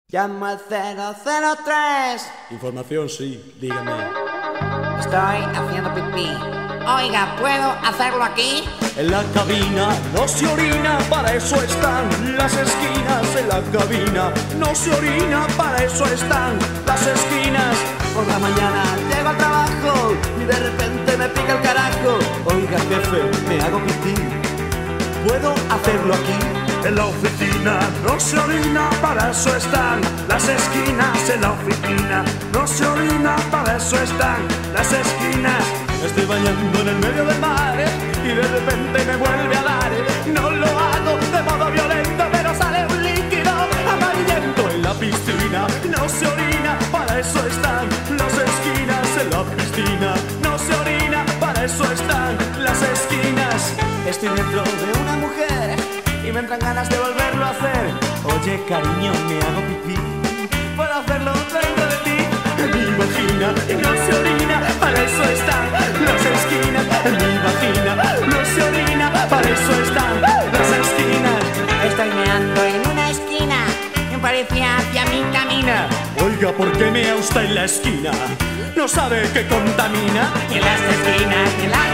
Llamo al 003. Información, sí, dígame. Estoy haciendo pipí. Oiga, ¿puedo hacerlo aquí? En la cabina no se orina, para eso están las esquinas. En la cabina no se orina, para eso están las esquinas. Por la mañana llego al trabajo y de repente me pica el carajo. Oiga, jefe, me hago pipí. ¿Puedo hacerlo aquí? En la oficina no se orina, para eso están las esquinas. En la oficina no se orina, para eso están las esquinas. Me estoy bañando en el medio del mar y de repente me vuelve a dar. No lo hago de modo violento, pero sale un líquido amarillento. En la piscina no se orina, para eso están las esquinas. En la piscina no se orina, para eso están las esquinas. Estoy dentro de una mujer y me entran ganas de volverlo a hacer. Oye, cariño, me hago pipí. ¿Puedo hacerlo dentro de ti? En mi vagina no se orina, para eso están las esquinas. En mi vagina no se orina, para eso están las esquinas. Estoy meando en una esquina y parecía hacia mi camino. Oiga, ¿por qué mea usted en la esquina? ¿No sabe que contamina? Y en las esquinas, y en las